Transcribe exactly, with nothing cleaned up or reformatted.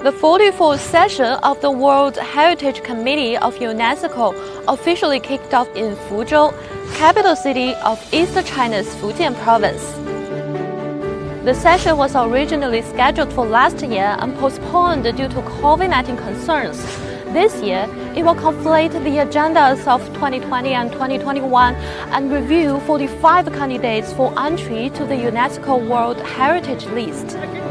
The forty-fourth session of the World Heritage Committee of UNESCO officially kicked off in Fuzhou, capital city of East China's Fujian province. The session was originally scheduled for last year and postponed due to COVID nineteen concerns. This year, it will conflate the agendas of twenty twenty and twenty twenty-one and review forty-five candidates for entry to the UNESCO World Heritage list.